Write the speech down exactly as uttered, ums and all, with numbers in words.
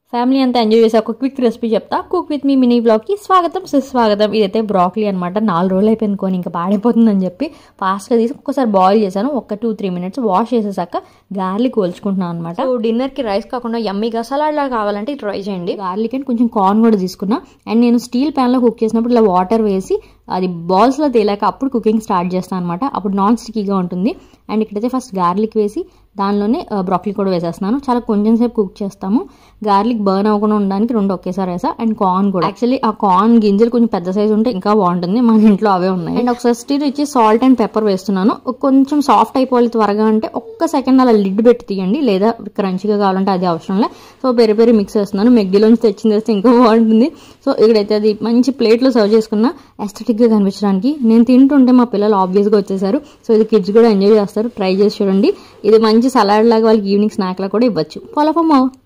Family అంతా enjoy చేసే ఒక క్విక్ రెసిపీ చెప్తా. కుక్ విత్ మీ మినీ బ్లాగ్కి స్వాగతం సుస్వాగతం. ఇదైతే బ్రాక్లీ అనమాట. నాలుగు రోజులు అయిపోయింది కొని ఇంకా పాడైపోతుందని చెప్పి ఫాస్ట్గా తీసి ఒక్కసారి బాయిల్ చేశాను. ఒక టూ త్రీ మినిట్స్ వాష్ చేసేసాక గార్లిక్ కోల్చుకుంటున్నాను అనమాట. సో డిన్నర్కి రైస్ కాకుండా యమ్మీగా సలాడ్ లాగా కావాలంటే ట్రై చేయండి. గార్లిక్ అండ్ కొంచెం కార్న్ కూడా తీసుకున్నా. అండ్ నేను స్టీల్ ప్యాన్లో కుక్ చేసినప్పుడు ఇలా వాటర్ వేసి అది బాల్స్లో తేలాక అప్పుడు కుకింగ్ స్టార్ట్ చేస్తాను అనమాట. అప్పుడు నాన్ స్టిక్కీగా ఉంటుంది. అండ్ ఇక్కడైతే ఫస్ట్ గార్లిక్ వేసి దానిలోనే బ్రాక్లీ కూడా వేసేస్తున్నాను. చాలా కొంచెం సేపు కుక్ చేస్తాము. గార్లిక్ బర్న్ అవ్వకుండా ఉండడానికి రెండు ఒకేసారి వేసా. అండ్ కార్న్ కూడా యాక్చువల్లీ ఆ కార్న్ గింజలు కొంచెం పెద్ద సైజు ఉంటే ఇంకా బాగుంటుంది. మన ఇంట్లో అవే ఉన్నాయి. అండ్ ఒకసారి స్టిర్ ఇచ్చి సాల్ట్ అండ్ పెప్పర్ వేస్తున్నాను. కొంచెం సాఫ్ట్ అయిపోవాలి త్వరగా అంటే ఒక్క సెకండ్ అలా లిడ్ పెట్టి తీయండి, లేదా క్రంచిగా కావాలంటే అది అవసరం లేదు. సో పెరి పెరి మిక్స్ చేస్తున్నాను. మెగ్గిలోంచి తెచ్చింది వేస్తే ఇంకా బాగుంటుంది. సో ఇక్కడైతే అది మంచి ప్లేట్లో సర్వ్ చేసుకున్న ఎస్థెటిక్ గా కనిపించడానికి. నేను తింటుంటే మా పిల్లలు ఆబ్వియస్ గా వచ్చేసారు. సో ఇది కిడ్స్ కూడా ఎంజాయ్ చేస్తారు. ట్రై చేసి చూడండి. ఇది మంచి సలాడ్ లాగా వాళ్ళకి ఈవినింగ్ స్నాక్ లా కూడా ఇవ్వచ్చు. Follow for more.